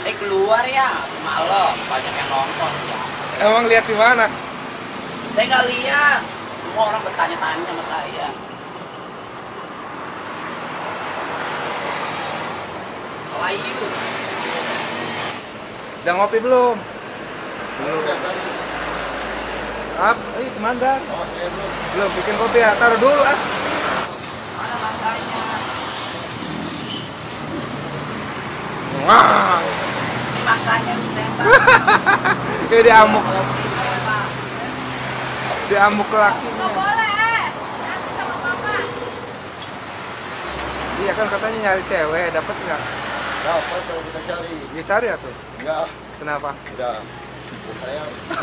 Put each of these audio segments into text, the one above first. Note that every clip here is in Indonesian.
Keluar ya, malam banyak yang nonton ya. Emang lihat di mana? Saya nggak lihat. Semua orang bertanya-tanya sama saya. How are you? Udah ngopi belum? Udah tadi. Kemana? Oh, saya belum. Belum bikin kopi ya, taruh dulu ah. Mana masanya? Wah, Ini masanya ditembak. kayak diamuk, Kopi ditembak. diamuk lakinya. Boleh, nanti sama mama. Iya kan katanya nyari cewek, dapet nggak? Siapa yang kita cari? Dia cari atau? Enggak. Kenapa? Udah. Saya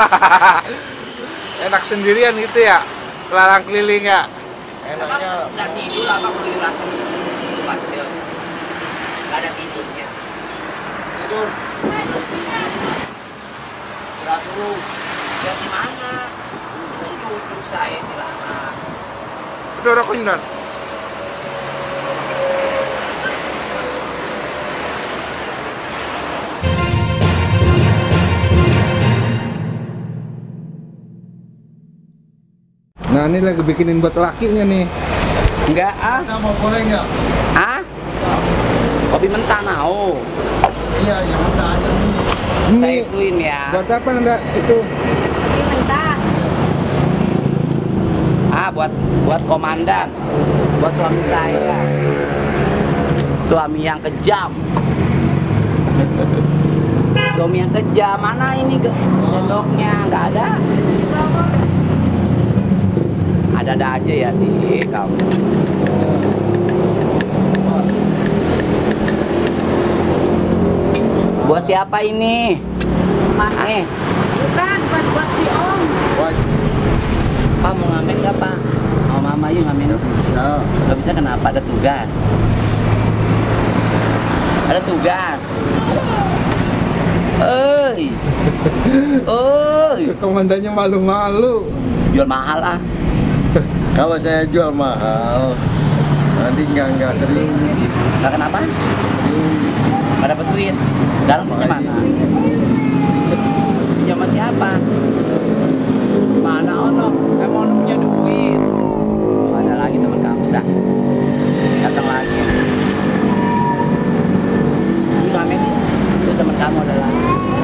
Enak sendirian gitu ya, kelalang keliling ya. enaknya Nggak tidur apa keluyuran terus. Bacel. Nggak ada tidurnya. tidur. Istirahat dulu. Ya gimana? Duduk saya silakan. Udah rokoknya Dan? Nah ini lagi bikinin buat lakinya nih. Enggak ah. Kita mau boleh nggak? Ah? Kopi mentah mau. Iya, yang mentah aja. Saya Ini ituin ya. buat apa anda itu? Ini mentah. Ah, buat komandan. Buat suami saya. Suami yang kejam. Suami yang kejam. Mana ini sendoknya? Nggak ada. Ada-ada aja ya di kamu. Buat siapa ini? Bukan buat si Om. Wajib. Pak mau ngamen nggak Pak? Mau mama yuk ngamen? Nggak bisa. Nggak bisa kenapa? Ada tugas. Ada tugas. Oi. Oi. Komandannya malu-malu. Jual mahal ah. Kalau saya jual mahal, nanti nggak sering. Nggak kenapa? Nggak dapat duit. Sekarang punya mana? Punya sama siapa? Mana ono? Emang ono punya duit? Ada lagi teman kamu dah. Datang lagi. Ini ngamen itu teman kamu ada lagi.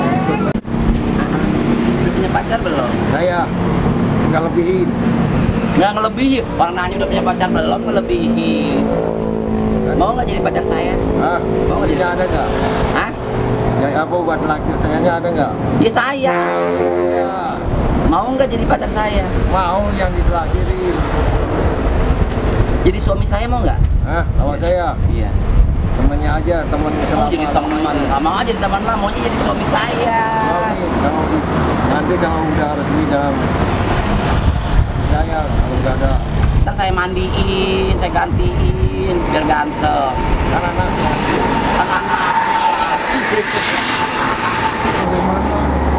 Udah punya pacar belum? Saya nggak lebihin. Nggak ngelebihi. Orang nanya udah punya pacar belum ngelebihi. Mau nggak jadi pacar saya? Hah? Mau nggak jadi? Ada nggak? Hah? Yang apa buat lakir sayanya ada nggak? Ya saya. Ya, Mau nggak jadi pacar saya? mau yang ditelakirin. Jadi suami saya mau nggak? Hah? Kalau saya Iya. temennya aja, temen Mau selama. jadi teman. Nggak mau aja jadi teman lah. Maunya jadi suami saya. Kalau nanti kalau udah resmi dalam saya kalau nggak ada Ntar saya mandiin, saya gantiin, biar ganteng. kan anaknya. Anak-anak. Bagaimana?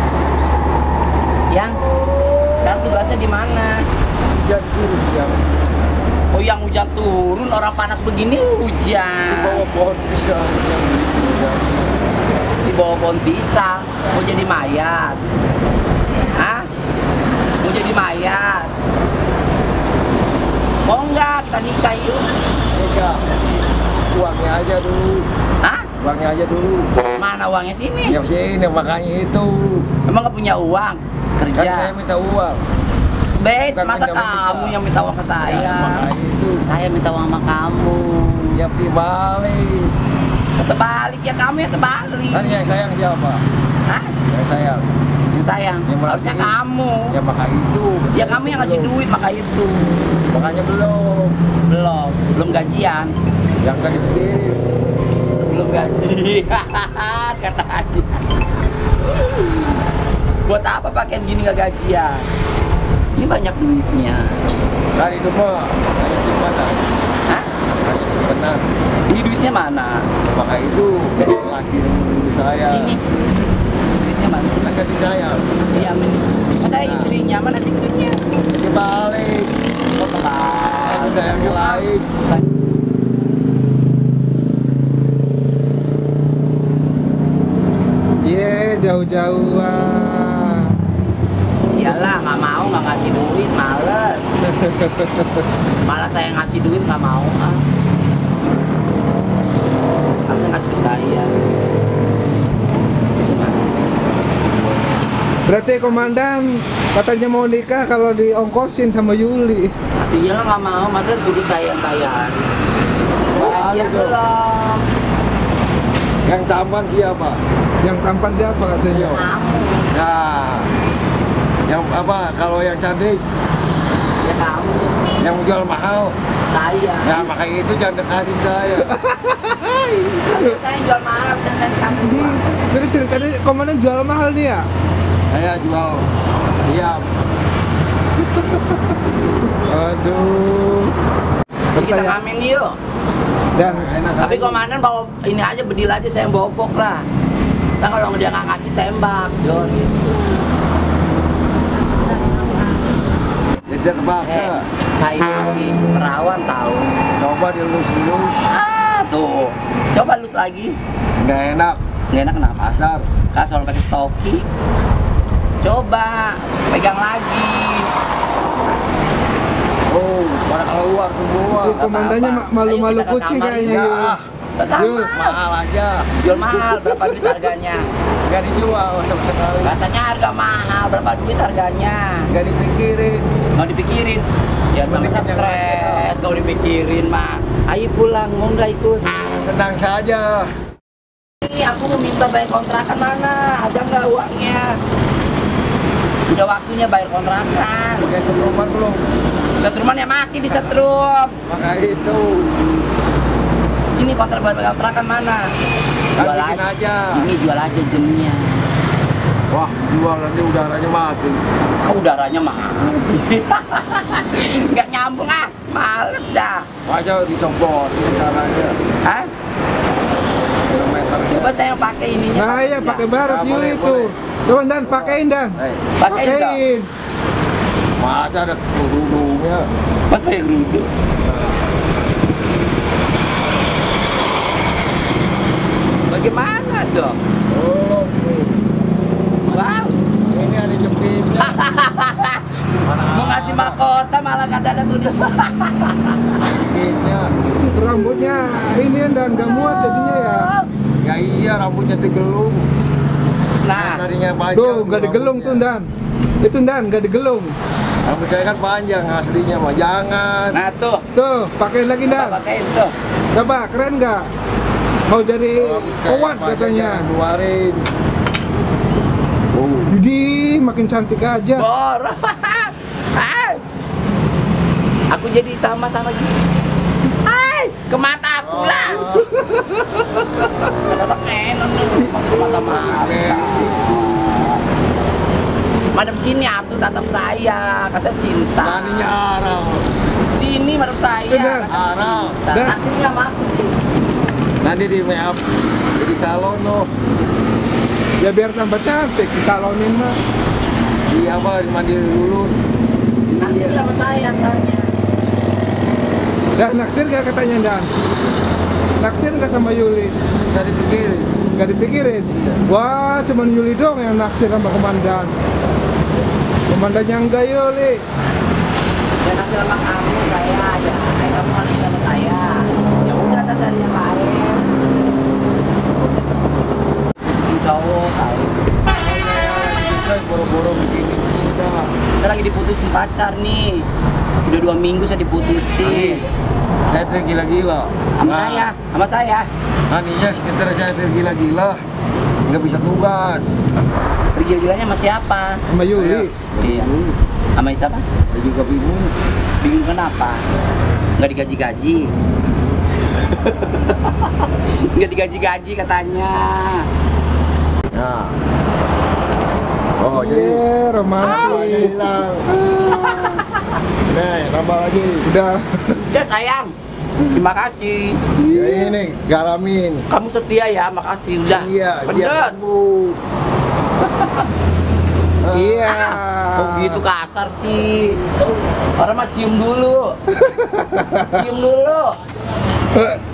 Yang sekarang tugasnya di mana? Hujan turun yang Oh yang hujan turun, orang panas begini di hujan. bawah pohon pisang yang hujan. Di bawah pohon pisang. Mau jadi mayat? Hah? Mau jadi mayat? Mau nggak kita nikah yuk? Enggak, uangnya aja dulu, Hah? uangnya aja dulu. Mana uangnya sini? Ya sini makanya itu. Emang nggak punya uang? Kan saya Kerja? minta uang. Bet, Bukan masa pinjam-pinjam. kamu yang minta uang ke saya? Ya, makanya itu. Saya minta uang sama kamu. Ya dibalik. Terbalik ya kamu yang terbalik. Kan yang sayang siapa? Hah? Yang sayang. Yang sayang? Yang Harusnya merhatiin. kamu. Ya maka itu. Ya kamu yang ngasih duit maka itu. Makanya belum. Belum gajian. Yang kan dipikirin. Belum gajian katanya. Buat apa pakaian gini nggak gajian? Ini banyak duitnya. Kan itu mah hanya simpanan. Hah? Hanya benar. Ini duitnya mana? Maka itu laki saya. Sini. Duitnya mana? Kan kasih sayang. Iya, masa istrinya mana sih duitnya? Dibalik. Oh, Kasih kebalik. sayang yang lain. jauh-jauh. Wah. Iyalah, nggak mau, nggak ngasih duit, males. Malah saya ngasih duit nggak mau ah. Harusnya ngasih duit saya. Berarti komandan katanya mau nikah kalau diongkosin sama Yuli. Iyalah nggak mau, masa kudu saya yang bayar. Balik dong. Belum. Yang tampan siapa? Yang tampan siapa katanya? Kamu, Nah, yang apa? Kalau yang cantik, ya kamu, yang jual mahal. saya. Nah, makanya itu jangan dekatin saya. Kalau saya jual mahal, saya dikasih uang. Jadi ceritanya komandan jual mahal nih ya? Saya jual diam. Aduh. Kita Percaya. ngamen yuk. Dan Enak Tapi aja. komandan bawa ini aja, bedil aja, saya yang bobok lah. Nah, kalau dia nggak ngasih tembak, Jon. Jadi dia terpaksa. Saya masih perawan tahu. Coba dilus-lus. Ah, tuh. Coba lus lagi. Nggak enak. Nggak enak kenapa? Pasar. Kasih pakai stoki. Coba pegang lagi. Oh, pada keluar semua. Ih, komandannya apa-apa. malu-malu Ayo kita ke kucing kamar kayaknya ya. Yul. Ke kamar. Yul. Mahal aja. Jual mahal, berapa duit harganya? Nggak dijual sama sekali. Katanya harga mahal, berapa duit harganya? Nggak dipikirin. Mau dipikirin? Ya sama Mendingan yang stres, kalau dipikirin mah. Ayo pulang, mau nggak ikut? Senang saja. Ini aku mau minta bayar kontrakan mana? Ada nggak uangnya? Udah waktunya bayar kontrakan. Pakai setruman belum? Setruman ya mati di setrum. Maka itu. Sini kontrak bayar kontrakan mana? Kan bikin aja. Ini jual aja jennya. Wah, jual nanti udaranya mati. Kok udaranya mahal? Nggak nyambung ah, males dah. Masa dicopot ini caranya. Hah? Kilometernya. Coba saya yang pakai ininya. Nah iya pakai baret Nah, Yuli boleh, itu. boleh. Coba Dan pakein Dan. Pakein. Masa ada kerudungnya. Mas pakai kerudung. Bagaimana dong? Oh, Wow. ini ada jepitnya. Mau ngasih mahkota malah kata ada kerudung. Jepitnya. Rambutnya ini Dan gak muat jadinya ya. Ya iya, rambutnya digelung. Nah, Tadinya panjang. Tuh gak digelung tuh rambutnya. Dan. Itu Dan gak digelung. Rambut saya kan panjang aslinya mah. Jangan. nah tuh. Tuh pakein lagi Coba Dan. pakein tuh. Coba keren gak? Mau jadi Rambut saya kuat panjang, katanya. jangan keluarin. Oh. Yudi makin cantik aja. Bor. Aku jadi tambah-tambah gini. Hai, ke mata aku lah. Kenapa kenon nih? Masuk mata mata. Madam sini atuh tatap saya, kata cinta. Taninya arah. Sini madam saya. Bener. kata Arah. cinta. Dan- Naksirnya sama aku sih. Nanti di make up jadi salon loh. Ya biar tambah cantik di salonin mah. Iya apa mandi dulu. Naksir Iya. sama saya tanya. Dan naksir gak katanya Dan? Naksir gak sama Yuli? Nggak dipikirin. Gak dipikirin? Iya. Wah cuman Yuli dong yang naksir sama komandan. Komandannya enggak Yuli. Ya naksir sama kamu saya aja. Kamu naksir sama saya. Ya udah kita cari yang lain. Si cowok saya. Kita boro-boro begini kita. Saya lagi diputusin pacar nih. Udah 2 minggu saya diputusin. Saya tergila-gila. Sama saya, sama saya. Aninya sekitar saya tergila-gila. Nggak bisa tugas. Tergila-gilanya sama siapa? Sama Yuli. Iya. Sama siapa? Saya juga bingung. Bingung kenapa? Nggak digaji-gaji. Nggak digaji-gaji katanya. Nah. Oh, jadi Iya, Apanya romantis. hilang. Nih, nambah lagi. Udah. Udah sayang. Terima kasih. Ya ini garamin. Kamu setia ya, makasih. Udah. Iya, dia Pedet. sembuh. Iya. Kok gitu kasar sih? Orang mah cium dulu. Cium dulu.